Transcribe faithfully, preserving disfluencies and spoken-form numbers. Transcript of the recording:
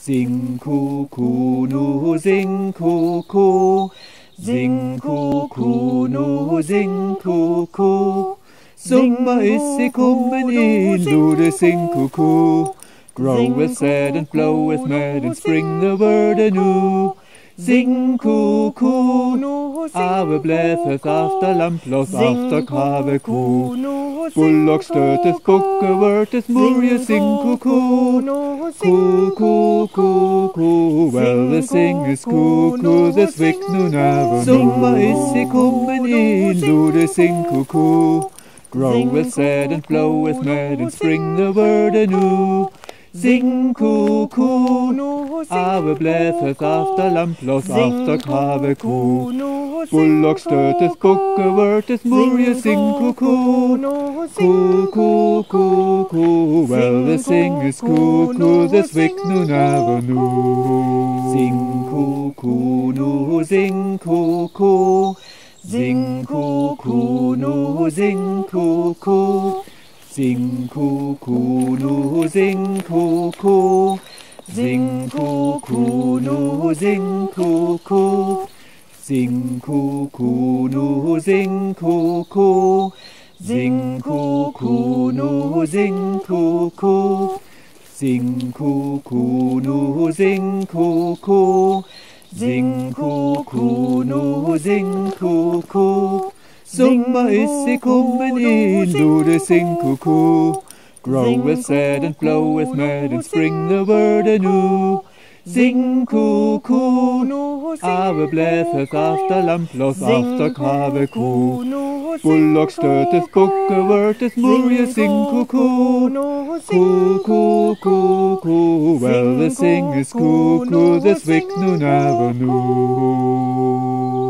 Sing cuckoo, nu sing cuckoo, sing cuckoo, nu sing cuckoo. Sommer is i kommen in, lo det sing cuckoo. Groweth sad and floweth mad, and spring the word anew. Sing cuckoo, ave blæseth after lamplås, after kraveko. Bullock støteth, bukke vørteth, murje sing cuckoo. Cuckoo, cuckoo, well the sing is cuckoo, the svick nu never. Sommer is i kommen in, lo det sing cuckoo. Groweth sad and floweth mad, and spring the word anew. Sing cuckoo, ave blæseth after lamplås, after kraveko. Bullock støteth, bukke vørteth, murje sing cuckoo. Cuckoo, cuckoo, well the sing is cuckoo, the svick nu never knew. Sing cuckoo, nu sing cuckoo. Sing cuckoo, nu sing cuckoo. Sing cuckoo, nu sing cuckoo. Sing cuckoo, nu sing cuckoo. Sing cuckoo, nu sing cuckoo. Sing cuckoo, nu sing cuckoo. Sing cuckoo, nu sing cuckoo. Sing cuckoo, nu sing cuckoo. Sommer is i kommen in, lo det sing cuckoo. Groweth sad and floweth mad, and spring the word anew. Sing cuckoo, ave blæseth after lamplås, after kraveko. Bullock støteth, bukke vørteth, murje sing cuckoo. Cuckoo, cuckoo, well the sing is cuckoo, the svick nu never knew.